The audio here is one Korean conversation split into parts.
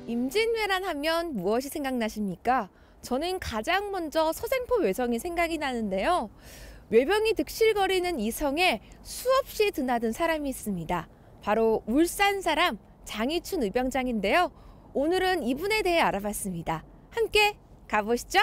임진왜란 하면 무엇이 생각나십니까? 저는 가장 먼저 서생포 외성이 생각이 나는데요. 외병이 득실거리는 이 성에 수없이 드나든 사람이 있습니다. 바로 울산 사람 장이춘 의병장인데요. 오늘은 이분에 대해 알아봤습니다. 함께 가보시죠.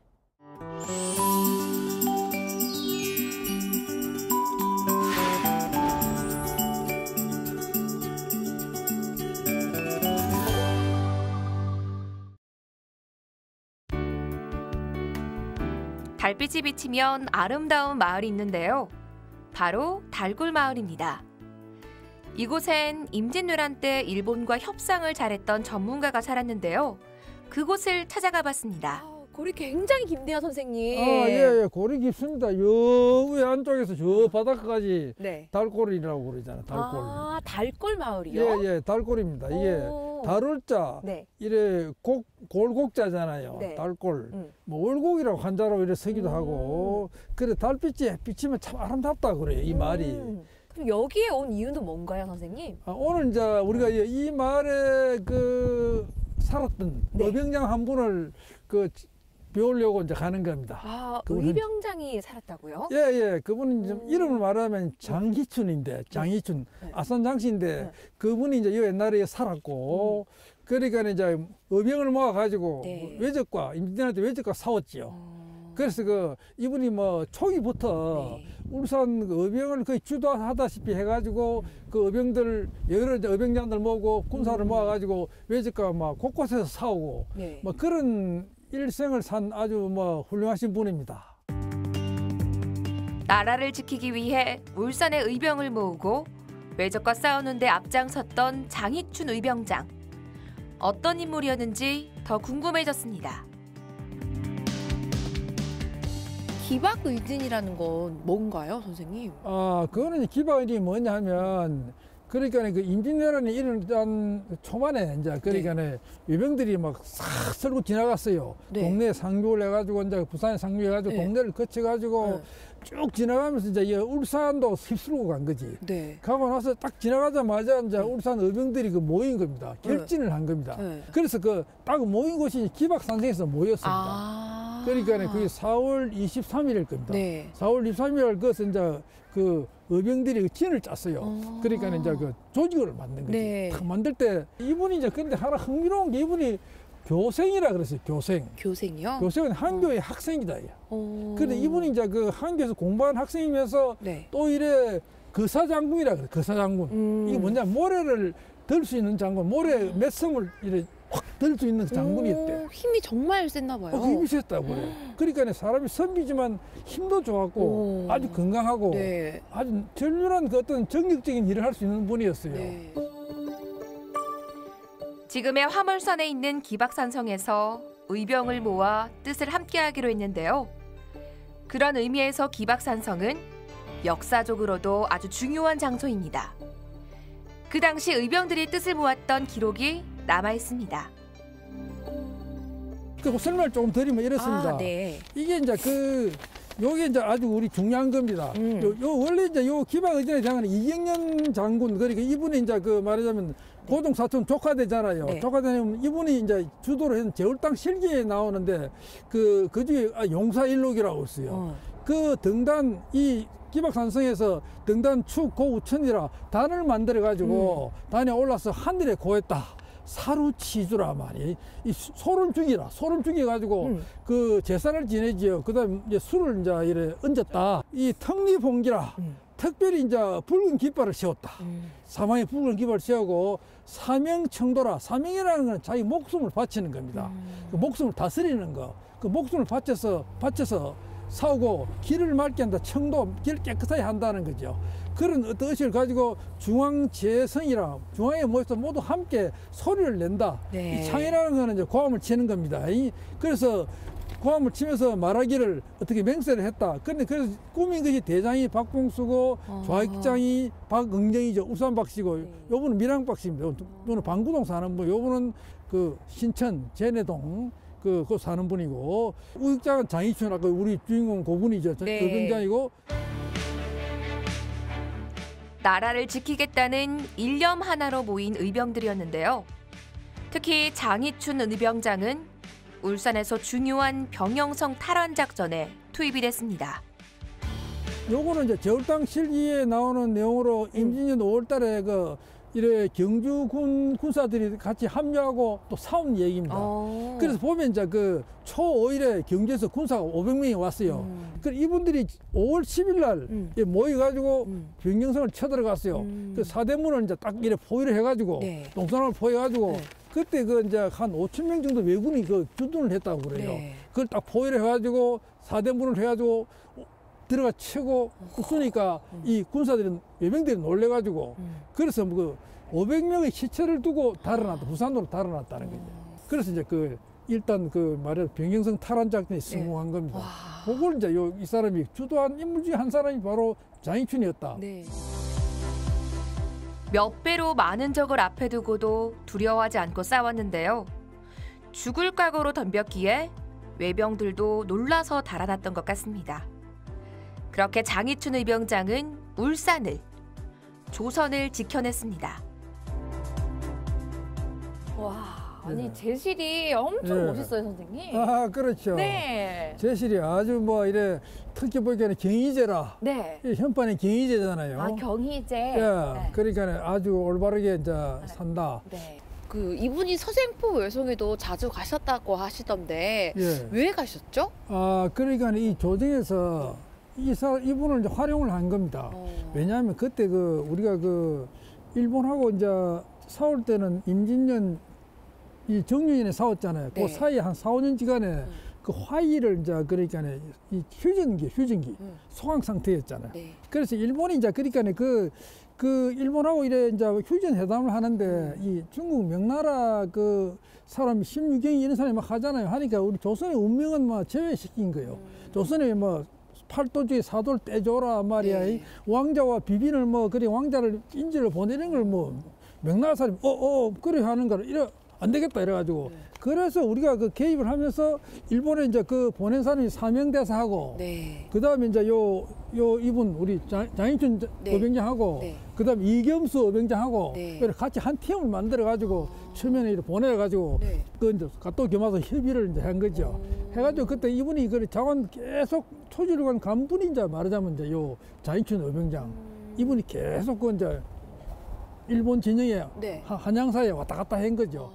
달빛이 비치면 아름다운 마을이 있는데요. 바로 달굴마을입니다. 이곳엔 임진왜란 때 일본과 협상을 잘했던 전문가가 살았는데요. 그곳을 찾아가 봤습니다. 골이 굉장히 깊네요, 선생님. 예, 골이 깊습니다. 요 위에 안쪽에서 저 바닷가까지 네. 달골이라고 그러잖아요. 달골. 아, 달골 마을이요? 예, 달골입니다. 이게 달울자, 네. 이래 골곡자잖아요. 네. 달골. 뭐 월곡이라고 한자로 이래 쓰기도 하고. 그래 달빛이 비치면 참 아름답다 그래요. 이 마을이. 그럼 여기에 온 이유는 뭔가요, 선생님? 오늘 이제 우리가 이 마을에 살았던 네. 의병장 한 분을 배우려고 이제 가는 겁니다. 아, 그분은, 의병장이 살았다고요? 예. 그분은 좀 이름을 말하면 장희춘인데, 장희춘, 네. 아산장씨인데, 네. 그분이 이제 옛날에 살았고, 그러니까 이제 의병을 모아가지고 네. 외적과, 임진왜란 때 외적과 싸웠지요. 그래서 이분이 뭐 초기부터 네. 울산 의병을 거의 주도하다시피 해가지고 그 의병들, 여러 의병장들 모으고 군사를 모아가지고 외적과 막 곳곳에서 싸우고, 네. 뭐 그런 일생을 산 아주 뭐 훌륭하신 분입니다. 나라를 지키기 위해 울산의 의병을 모으고 외적과 싸우는 데 앞장섰던 장희춘 의병장. 어떤 인물이었는지 더 궁금해졌습니다. 기박의진이라는 건 뭔가요, 선생님? 그거는 기박이 뭐냐 하면, 그러니까 그 임진왜란이 일어난 초반에 이제 그러니까 외병들이 막 싹 쓸고 지나갔어요. 네. 동네에 상륙을 해가지고 이제 부산에 상륙해가지고 네. 동네를 거쳐가지고 쭉 지나가면서 이제 이 울산도 휩쓸고 간 거지. 네. 가고 나서 딱 지나가자마자 이제 울산 의병들이 모인 겁니다. 결진을 한 겁니다. 네. 그래서 딱 모인 곳이 기박산성에서 모였습니다. 그러니까 그게 4월 23일일 겁니다. 네. 4월 23일 그것은 이제 그 의병들이 진을 짰어요. 그러니까 이제 그 조직을 만든 거지. 네. 딱 만들 때 이분이 이제 근데 하나 흥미로운 게 이분이 교생이라 그랬어요. 교생. 교생이요? 교생은 한교의 학생이다. 그런데 이분이 이제 그 한교에서 공부한 학생이면서 네. 또 이래 거사장군이라 그래. 거사장군. 이게 뭐냐 모래를 들 수 있는 장군, 모래 몇 섬을 이래 확 들 수 있는 장군이었대. 힘이 정말 셌나 봐요. 힘이 셌다고 그래. 그러니까 사람이 선비지만 힘도 좋았고 아주 건강하고 네. 아주 전륜한 그 어떤 정력적인 일을 할 수 있는 분이었어요. 네. 지금의 화물선에 있는 기박산성에서 의병을 모아 뜻을 함께하기로 했는데요. 그런 의미에서 기박산성은 역사적으로도 아주 중요한 장소입니다. 그 당시 의병들이 뜻을 모았던 기록이 남아 있습니다. 그 설명을 조금 드리면 이렇습니다. 네. 이게 이제 요게 이제 아주 우리 중요한 겁니다. 요 원래 이제 요 기박의진의 장은 이경련 장군, 그러니까 이분이 이제 말하자면 고종 사촌 조카되잖아요. 네. 조카되면 이분이 이제 주도로 해서 제울당 실기에 나오는데 그 중에 용사일록이라고 있어요. 그 등단 이 기박산성에서 등단 축 고우천이라 단을 만들어 가지고 단에 올라서 하늘에 고했다. 사루치주라 말이 이 소를 죽여 가지고 그 제사를 지내지요. 그다음 이제 술을 이제 이래 얹었다. 이 턱리봉기라 특별히 이제 붉은 깃발을 세웠다. 사망에 붉은 깃발을 세우고 사명청도라. 사명이라는 건 자기 목숨을 바치는 겁니다. 그 목숨을 다스리는 거. 그 목숨을 바쳐서 싸우고 길을 맑게 한다. 청도 길을 깨끗하게 한다는 거죠. 그런 어떤 의식을 가지고 중앙재성이라 중앙에 모여서 모두 함께 소리를 낸다. 네. 이 창이라는 거는 이제 고함을 치는 겁니다. 그래서 고함을 치면서 말하기를 어떻게 맹세를 했다. 그래서 꾸민 것이 대장이 박봉수고 좌익장이 박응정이죠. 우산박씨고 요분은 밀양박씨입니다. 요분은 방구동 사는 분. 요분은 그 신천 제내동 그 사는 분이고 우익장은 장희춘 우리 주인공 고분이죠. 네. 의병장이고. 나라를 지키겠다는 일념 하나로 모인 의병들이었는데요. 특히 장희춘 의병장은 울산에서 중요한 병영성 탈환 작전에 투입이 됐습니다. 요거는 이제 제울당 실기에 나오는 내용으로 임진년 5월달에 그 이래 경주군 군사들이 같이 합류하고 또 싸운 얘기입니다. 그래서 보면 이제 그 초 5일에 경주에서 군사가 500명이 왔어요. 그래서 이분들이 5월 10일 날 모여가지고 병영성을 쳐들어갔어요. 그 사대문을 이제 딱 이래 포위를 해가지고 네. 동선을 포위해가지고 네. 그때 그 이제 한 5천 명 정도 왜군이 그 주둔을 했다고 그래요. 네. 그걸 딱 포위를 해가지고 사대문을 해가지고 들어가 치고 쏘니까 이 군사들은 외병들이 놀래가지고 그래서 뭐 그 500명의 시체를 두고 달아났다. 부산으로 달아났다는 거죠. 그래서 이제 그 일단 그 말해 병영성 탈환 작전이 성공한 겁니다. 그걸 이제 이 사람이 주도한 인물 중에 한 사람이 바로 장희춘이었다. 네. 몇 배로 많은 적을 앞에 두고도 두려워하지 않고 싸웠는데요. 죽을 각오로 덤볐기에 외병들도 놀라서 달아났던 것 같습니다. 그렇게 장희춘 의병장은 울산을, 조선을 지켜냈습니다. 와, 아니 네. 제실이 엄청 네. 멋있어요, 선생님. 아, 그렇죠. 네. 제실이 아주 뭐 이래 특히 보기에는 경희제라. 네. 이 현판이 경희제잖아요. 아, 경희제. 예, 네. 그러니까 아주 올바르게 이제 산다. 네. 그 이분이 서생포 외송에도 자주 가셨다고 하시던데 예. 왜 가셨죠? 아, 그러니까 이 조정에서 이분을 이제 활용을 한 겁니다. 왜냐하면 그때 그 우리가 그 일본하고 이제 싸울 때는 임진년 이 정유년에 싸웠잖아요. 네. 그 사이에 한 4, 5년 기간에 그 화의를 이제 그러니까 이 휴전기 소강 상태였잖아요. 네. 그래서 일본이 이제 그러니까 그 일본하고 이래 이제 휴전 회담을 하는데 이 중국 명나라 그 사람이 16경이 이런 사람이 막 하잖아요. 하니까 우리 조선의 운명은 막 제외시킨 거예요. 조선의 뭐 팔도 중에 사도를 떼줘라 말이야. 네. 왕자와 비빈을 뭐 그래 왕자를 인지를 보내는 걸 뭐 명나라 사람이 그래 하는 거를 이래 안 되겠다 이래가지고 그래서 우리가 그 개입을 하면서 일본에 이제 그 보낸 사람이 사명대사하고 네. 그 다음에 이제 요 이분 우리 장희춘 네. 의병장하고 네. 그 다음에 이겸수 의병장하고 네. 이렇게 같이 한 팀을 만들어가지고 처음에는 이렇게 보내가지고 네. 그 이제 가또 겸해서 협의를 이제 한 거죠. 해가지고 그때 이분이 그 자관 계속 초지를 간 간분이 이제 말하자면 이제 요 장희춘 의병장 이분이 계속 그 이제 일본 진영에 네. 한양사에 왔다 갔다 한 거죠.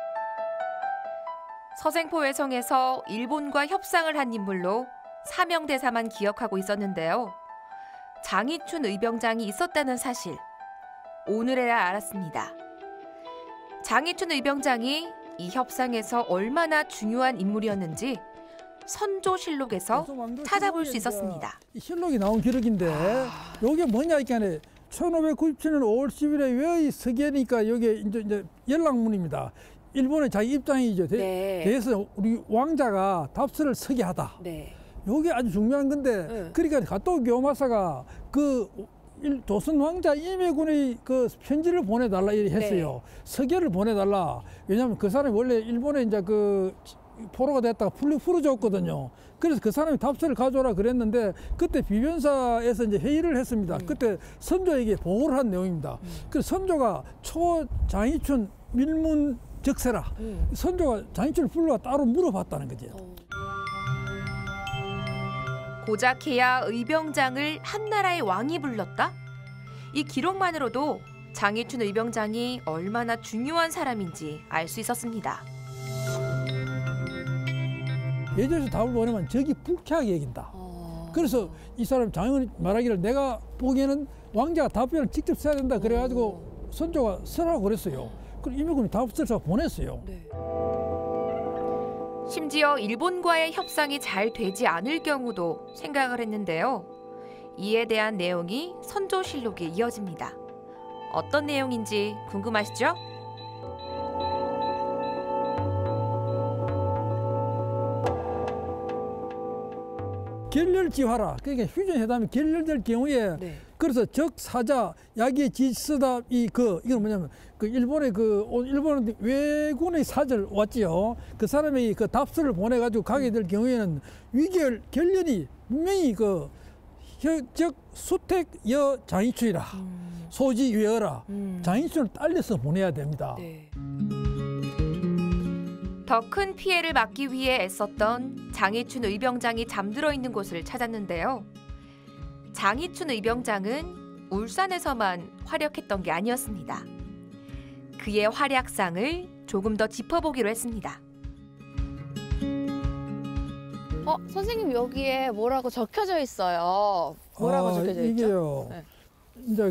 서생포 외성에서 일본과 협상을 한 인물로 사명대사만 기억하고 있었는데요. 장희춘 의병장이 있었다는 사실, 오늘에야 알았습니다. 장희춘 의병장이 이 협상에서 얼마나 중요한 인물이었는지 선조실록에서 찾아볼 수 있었습니다. 이 실록이 나온 기록인데 요게 뭐냐 이게 1597년 5월 10일에 왜 서계니까 여기 이제 연락문입니다. 일본의 자기 입장이죠. 네. 대해서 우리 왕자가 답서를 서게 하다. 네. 요게 아주 중요한 건데 네. 그러니까 가토 교마사가 그 조선 왕자 임해군의 그 편지를 보내달라 이렇게 했어요. 서계를 보내달라. 왜냐하면 그 사람이 원래 일본에 이제 그 포로가 됐다가 풀어줬거든요. 그래서 그 사람이 답서를 가져오라 그랬는데 그때 비변사에서 이제 회의를 했습니다. 그때 선조에게 보고를 한 내용입니다. 그래서 선조가 장희춘 밀문 적세라. 선조가 장희춘을 불러와 따로 물어봤다는 거죠. 고작 해야 의병장을 한나라의 왕이 불렀다? 이 기록만으로도 장희춘 의병장이 얼마나 중요한 사람인지 알 수 있었습니다. 예전에서 답을 보내면 적이 불쾌하게 여긴다. 그래서 이 사람 장인이 말하기를 내가 보기에는 왕자가 답변을 직접 써야 된다 그래가지고 선조가 쓰라고 그랬어요. 그리고 임해군이 답서를 써서 보냈어요. 네. 심지어 일본과의 협상이 잘 되지 않을 경우도 생각을 했는데요. 이에 대한 내용이 선조실록에 이어집니다. 어떤 내용인지 궁금하시죠? 결렬지화라. 그러니까 휴전회담이 결렬될 경우에 그래서 적사자 야기의 지스다 이건 뭐냐면 그 일본의 일본 왜군의 사절 왔지요. 그 사람이 그 답서를 보내가지고 가게 될 경우에는 결련이 분명히 그 적 수택 여 장희춘이라 소지 외어라 장희춘을 딸려서 보내야 됩니다. 네. 더 큰 피해를 막기 위해 애썼던 장희춘 의병장이 잠들어 있는 곳을 찾았는데요. 장희춘 의병장은 울산에서만 활약했던 게 아니었습니다. 그의 활약상을 조금 더 짚어보기로 했습니다. 선생님 여기에 뭐라고 적혀져 있어요. 뭐라고 적혀져 있죠? 이게요. 네. 이제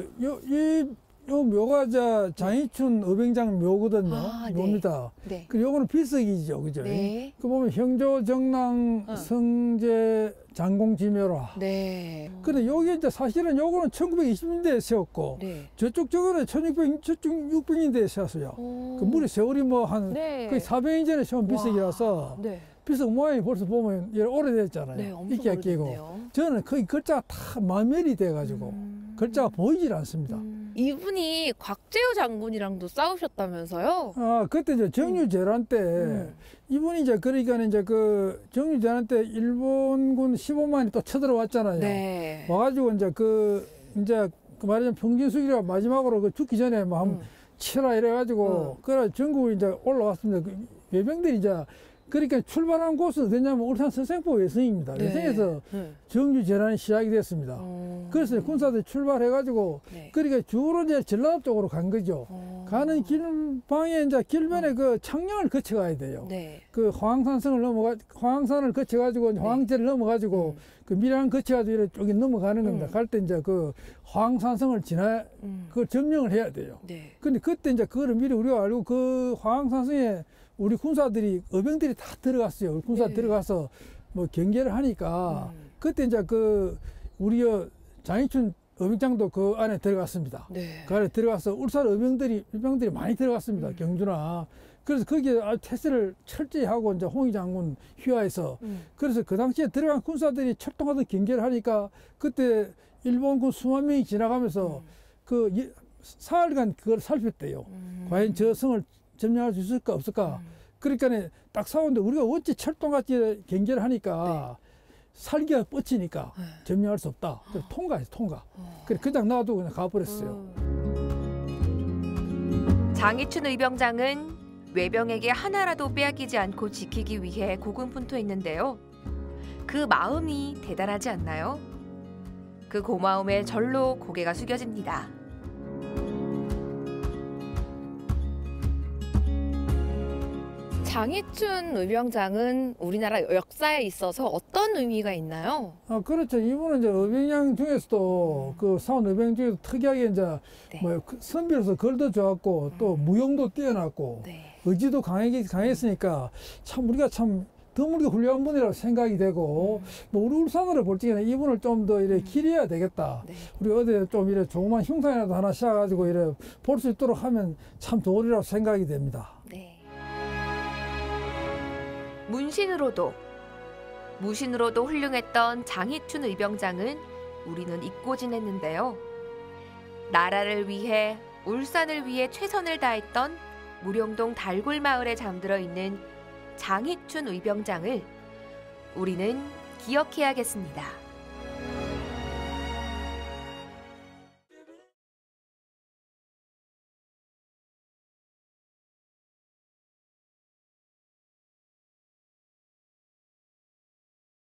요 묘가 장희춘 의병장 묘거든요. 네. 묘입니다. 네. 그 요거는 비석이죠, 그죠? 네. 그 보면 형조 정랑 성제 장공지묘라. 네. 근데 여기 이제 사실은 요거는 1920년대에 세웠고 네. 저쪽은 1600년대에 세웠어요. 그 무려 세월이 뭐 한 네. 거의 400년 전에 세운 비석이라서 네. 비석 모양이 벌써 보면 오래됐잖아요. 네, 엄청 이끼가 끼고. 오래됐네요. 저는 거의 글자가 다 만멸이 돼가지고 글자가 보이질 않습니다. 이분이 곽재우 장군이랑도 싸우셨다면서요? 그때 이제 정유재란 때 이분이 이제 그러니까 이제 그 정유재란 때 일본군 15만이 또 쳐들어왔잖아요. 네. 와가지고 이제 그 말하자면 평진수기가 마지막으로 그 죽기 전에 뭐 한번 치라 이래가지고 그래 전국에 이제 올라왔습니다. 그 외병들이 이제 그러니까 출발한 곳은 어디냐면 울산 서생포 외성입니다. 네. 외성에서 정유재란이 시작이 됐습니다. 그래서 군사들이 출발해가지고 네. 그러니까 주로 이제 전라도 쪽으로 간 거죠. 가는 길방에 이제 길변에 그 창녕을 거쳐가야 돼요. 네. 그 화왕산을 거쳐가지고 화왕제를 넘어가지고 그 밀양 거쳐가지고 이렇게 쪽에 넘어가는 겁니다. 갈 때 이제 그 화왕산성을 지나 그 점령을 해야 돼요. 네. 근데 그때 이제 그거를 미리 우리가 알고 그 화왕산성에 우리 군사들이 의병들이 다 들어갔어요. 우리 군사 네. 들어가서 뭐 경계를 하니까 그때 이제 그 우리 장희춘 의병장도 그 안에 들어갔습니다. 네. 그 안에 들어가서 울산 의병들이 많이 들어갔습니다. 경주나. 그래서 거기에 태세를 철저히 하고 이제 홍희 장군 휘하에서 그래서 그 당시에 들어간 군사들이 철통하던 경계를 하니까 그때 일본군 수만 명이 지나가면서 그 사흘간 그걸 살폈대요. 과연 저 성을 점령할 수 있을까 없을까. 그러니까 딱 싸우는데 우리가 어찌 철통같이 경계를 하니까 살기가 뻗치니까 점령할 수 없다. 그래서 통과했어, 통과. 그래 그냥 놔두고 그냥 가버렸어요. 장희춘 의병장은 외병에게 하나라도 빼앗기지 않고 지키기 위해 고군분투했는데요. 그 마음이 대단하지 않나요? 그 고마움에 절로 고개가 숙여집니다. 장희춘 의병장은 우리나라 역사에 있어서 어떤 의미가 있나요? 그렇죠. 이분은 이제 의병장 중에서도 그 사원 의병 중에서 특이하게 이제 네. 뭐 선비로서 걸도 좋았고 또 무용도 뛰어났고 네. 의지도 강했으니까 참 우리가 참 드물게 훌륭한 분이라고 생각이 되고 뭐 우리 울산으로 볼 적에는 이분을 좀 더 이래 기려야 되겠다. 네. 우리 어디 좀 이래 조그만 흉상이라도 하나 씌워가지고 이래 볼 수 있도록 하면 참 좋으리라고 생각이 됩니다. 네. 무신으로도 훌륭했던 장희춘 의병장은 우리는 잊고 지냈는데요. 나라를 위해, 울산을 위해 최선을 다했던 무령동 달골마을에 잠들어 있는 장희춘 의병장을 우리는 기억해야겠습니다.